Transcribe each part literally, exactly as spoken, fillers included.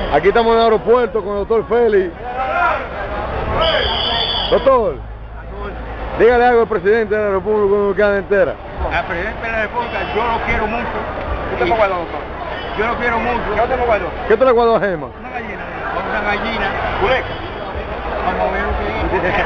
Aquí estamos en el aeropuerto con el doctor Félix. Doctor, dígale algo al presidente de la República Dominicana entera. Al presidente de la República yo lo quiero mucho. ¿Usted me guardó, doctor? Yo lo quiero mucho. ¿Qué te me guardó? ¿Qué te le guardó a Gema? Una gallina. Una gallina. ¿Culeca? Vamos a ver lo que dice.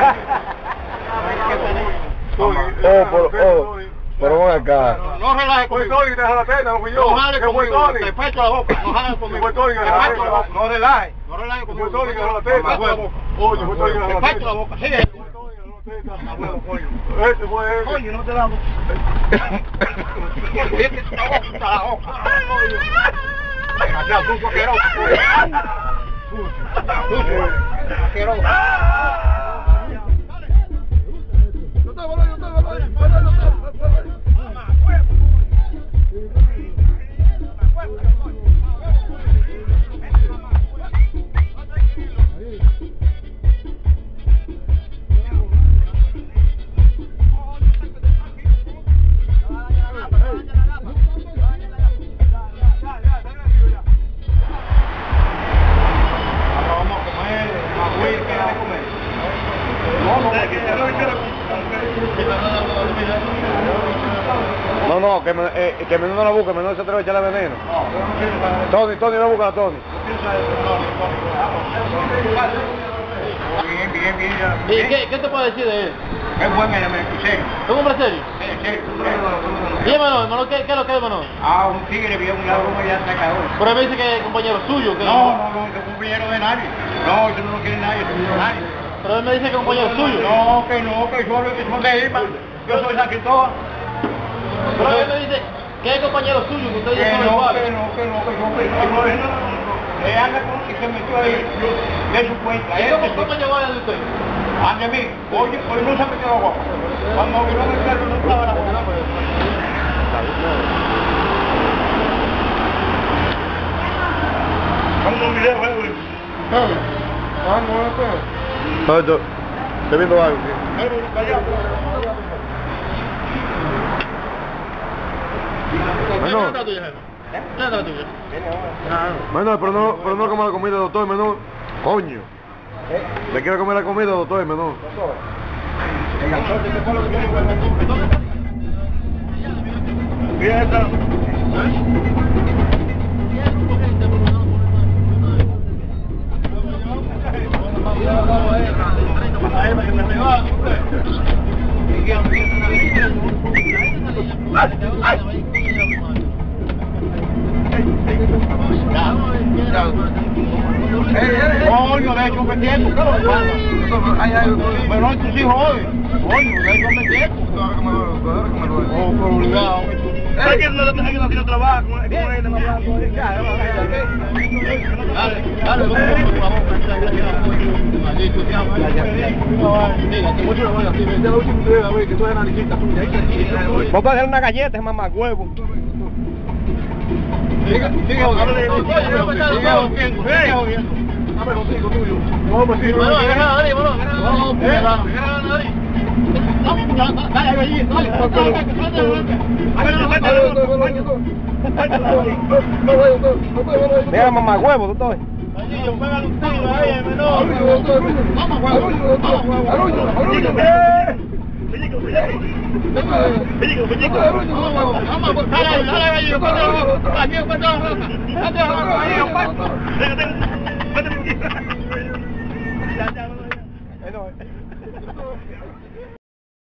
Oh, por, oh, pero ven acá. No relaje conmigo. Fue Tony que te dejó la teta, no fui yo. No jale Que fue conmigo. Tony. Te pecho la boca. No jale conmigo. Fue Tony que Te dejó la pecho la boca. teta. No relaje. No relaje conmigo. Fue Tony que dejó la teta. Mamá huevo. Oye, fue Tony que dejó Te la pecho teta. la boca. Sigue. Fue Tony que dejó la teta. Mamá huevo, coño. Ese fue ese. Coño, no te damos. Vete la boca, la boca. Desgraciado, sucio asqueroso. Sucio. Sucio. Asqueroso. No, no, que, me, eh, que menú no la busque, menú se atreve a echarle veneno. Tony, Tony, no busca a Tony. Bien, bien, bien. ¿Y qué, qué te puedo decir de él? Es buen, me escuché. ¿Es un hombre serio? ¿Y hermano, hermano, qué, qué es lo que es, hermano? Ah, un tigre, vio una broma ya sacador. Pero él me dice que es compañero suyo. Que No, no, no, es compañero de nadie. No, eso no lo quiere nadie, eso no lo nadie. Pero él me dice que es compañero suyo. No, que no, que solo que son de Irma. Yo soy San Cristóbal. Pero él me dice que es compañero suyo, que ustedes Que son no, iguales. que no, que no, que no, que no, que no, que anda con y se metió ahí de su cuenta. ¿Y cómo, Este, cómo llegó a de usted? ande a mí, oye, hoy no se metió la guapa. Cuando vino a meterlo no estaba la guapa. Cuando miré, güey. Ah, no, no, No, yo estoy viendo algo. Pero, callado. Menor, ¿Qué es la tuya, jefe? ¿Qué es la tuya? menor, pero no, pero no coma la comida, doctor, menor. Coño. Le quiero comer la comida, doctor, menor. Mira esta. Coño, de hecho, pendiente, ¿qué lo pasa? Pero no tus hijos hoy. Coño, de hecho, pendiente. Oh, pero obligado. Es que no no tiene trabajo, con él no hablando. Dale, dale, por favor. Maldito sea, mucho lo voy a decir, la última vez, a ver, que tú eres analista tuya. Vos vas a hacer una galleta, es mamá huevo. Sigue, sigue, dame los hijos tuyos. No, pues sí, Bueno, agarra la nariz, bueno, agarra la nariz. ¿Eh? Agarra la nariz. Dale, allí, dale. Mira, mamá huevo, doctor. Allí, yo pégale un tiro ahí, el menor. Vamos, huevo. Pellico, pellico. Pellico, pellico. Vamos, dale, dale, gallo, ponte la boca. Aquí, ponte la boca. Ponte la boca, ahí, Ya, ya,